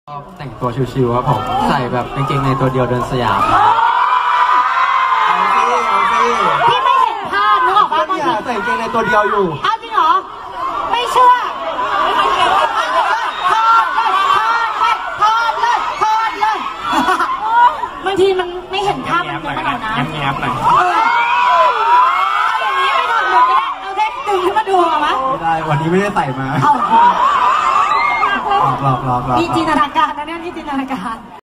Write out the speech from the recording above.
แต่งตัวชิวๆครับผมใส่แบบกางเกงในตัวเดียวเดินสยามพี่ไม่เห็นภาพนึกออกปะบางทีใส่กางเกงในตัวเดียวอยู่เอาจริงเหรอไม่เชื่อทอดเลยบางทีมันไม่เห็นภาพมันเป็นอะไรนะแง้มๆหน่อยอย่างนี้ไม่ถอดหมดก็ได้เอาแค่ดึงขึ้นมาดูเอาไหมไม่ได้วันนี้ไม่ได้ใส่มาหลอกมีจินตนาการนะเนี่ยนี่จินตนาการ